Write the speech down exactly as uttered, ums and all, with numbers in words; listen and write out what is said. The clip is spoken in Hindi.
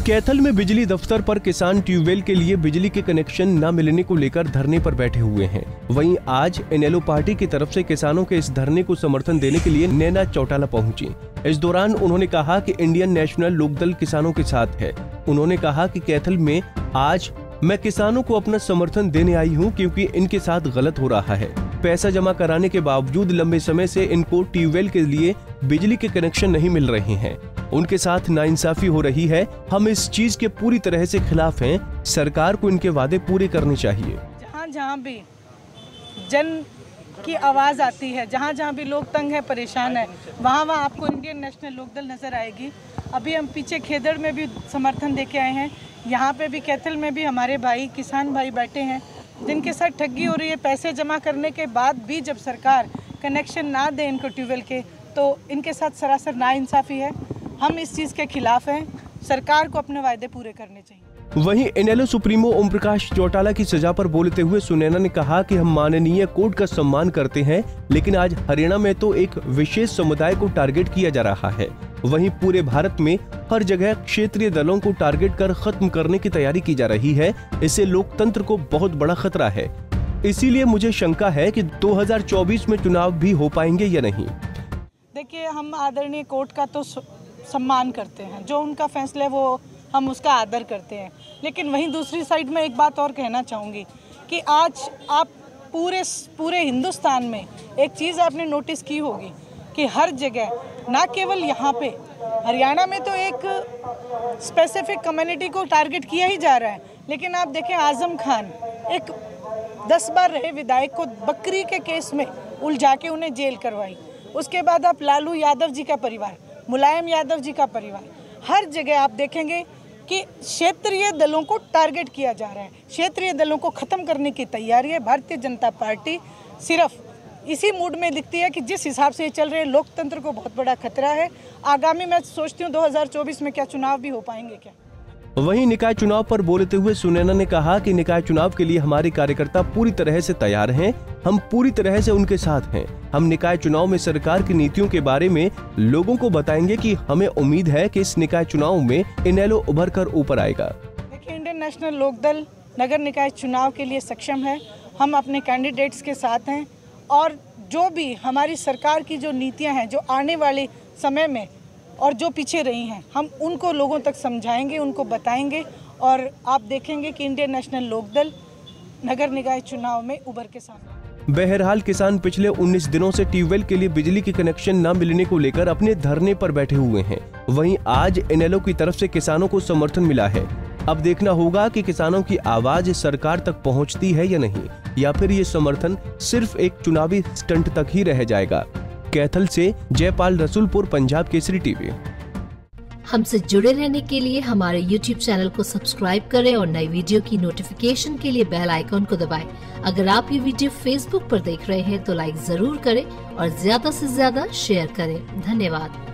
कैथल में बिजली दफ्तर पर किसान ट्यूबवेल के लिए बिजली के कनेक्शन न मिलने को लेकर धरने पर बैठे हुए हैं। वहीं आज इनेलो पार्टी की तरफ से किसानों के इस धरने को समर्थन देने के लिए नैना चौटाला पहुंची। इस दौरान उन्होंने कहा कि इंडियन नेशनल लोकदल किसानों के साथ है। उन्होंने कहा कि कैथल में आज मैं किसानों को अपना समर्थन देने आई हूं क्योंकि इनके साथ गलत हो रहा है। पैसा जमा कराने के बावजूद लंबे समय से इनको ट्यूबवेल के लिए बिजली के कनेक्शन नहीं मिल रहे हैं। उनके साथ नाइंसाफी हो रही है। हम इस चीज के पूरी तरह से खिलाफ हैं। सरकार को इनके वादे पूरे करने चाहिए। जहाँ जहाँ भी जन की आवाज आती है, जहाँ जहाँ भी लोग तंग है, परेशान है, वहाँ वहाँ आपको इंडियन नेशनल लोकदल नजर आएगी। अभी हम पीछे खेदड़ में भी समर्थन देके आए हैं। यहाँ पे भी कैथल में भी हमारे भाई किसान भाई बैठे हैं जिनके साथ ठगी हो रही है। पैसे जमा करने के बाद भी जब सरकार कनेक्शन ना दे इनको ट्यूबवेल के, तो इनके साथ सरासर नाइंसाफी है। हम इस चीज़ के खिलाफ हैं। सरकार को अपने वायदे पूरे करने चाहिए। वहीं इनेलो सुप्रीमो ओम प्रकाश चौटाला की सजा पर बोलते हुए सुनैना ने कहा कि हम माननीय कोर्ट का सम्मान करते हैं, लेकिन आज हरियाणा में तो एक विशेष समुदाय को टारगेट किया जा रहा है। वहीं पूरे भारत में हर जगह क्षेत्रीय दलों को टारगेट कर खत्म करने की तैयारी की जा रही है। इससे लोकतंत्र को बहुत बड़ा खतरा है। इसीलिए मुझे शंका है कि दो हज़ार चौबीस में चुनाव भी हो पाएंगे या नहीं। देखिए, हम आदरणीय कोर्ट का तो सम्मान करते हैं, जो उनका फैसला है वो हम उसका आदर करते हैं। लेकिन वहीं दूसरी साइड में एक बात और कहना चाहूँगी कि आज आप पूरे पूरे हिंदुस्तान में एक चीज़ आपने नोटिस की होगी कि हर जगह, ना केवल यहाँ पे हरियाणा में तो एक स्पेसिफिक कम्युनिटी को टारगेट किया ही जा रहा है, लेकिन आप देखें आजम खान एक दस बार रहे विधायक को बकरी के केस में उलझा के उन्हें जेल करवाई। उसके बाद आप लालू यादव जी का परिवार, मुलायम यादव जी का परिवार, हर जगह आप देखेंगे कि क्षेत्रीय दलों को टारगेट किया जा रहा है। क्षेत्रीय दलों को खत्म करने की तैयारी है। भारतीय जनता पार्टी सिर्फ इसी मूड में दिखती है कि जिस हिसाब से ये चल रहे हैं, लोकतंत्र को बहुत बड़ा खतरा है। आगामी मैं सोचती हूँ दो हज़ार चौबीस में क्या चुनाव भी हो पाएंगे क्या। वहीं निकाय चुनाव पर बोलते हुए सुनैना ने कहा कि निकाय चुनाव के लिए हमारे कार्यकर्ता पूरी तरह से तैयार हैं। हम पूरी तरह से उनके साथ हैं। हम निकाय चुनाव में सरकार की नीतियों के बारे में लोगों को बताएंगे कि हमें उम्मीद है कि इस निकाय चुनाव में इनेलो उभर कर ऊपर आएगा। देखिए, इंडियन नेशनल लोकदल नगर निकाय चुनाव के लिए सक्षम है। हम अपने कैंडिडेट्स के साथ हैं और जो भी हमारी सरकार की जो नीतियाँ हैं, जो आने वाले समय में और जो पीछे रही हैं, हम उनको लोगों तक समझाएंगे, उनको बताएंगे और आप देखेंगे कि इंडियन नेशनल लोकदल नगर निकाय चुनाव में उभर के सामने। बहरहाल किसान पिछले उन्नीस दिनों से ट्यूबवेल के लिए बिजली के कनेक्शन न मिलने को लेकर अपने धरने पर बैठे हुए हैं। वहीं आज इनेलो की तरफ से किसानों को समर्थन मिला है। अब देखना होगा कि किसानों की आवाज सरकार तक पहुंचती है या नहीं, या फिर ये समर्थन सिर्फ एक चुनावी स्टंट तक ही रह जाएगा। कैथल से जयपाल रसूलपुर, पंजाब केसरी टीवी। हमसे जुड़े रहने के लिए हमारे यूट्यूब चैनल को सब्सक्राइब करें और नई वीडियो की नोटिफिकेशन के लिए बेल आइकॉन को दबाएं। अगर आप ये वीडियो फेसबुक पर देख रहे हैं तो लाइक जरूर करें और ज्यादा से ज्यादा शेयर करें। धन्यवाद।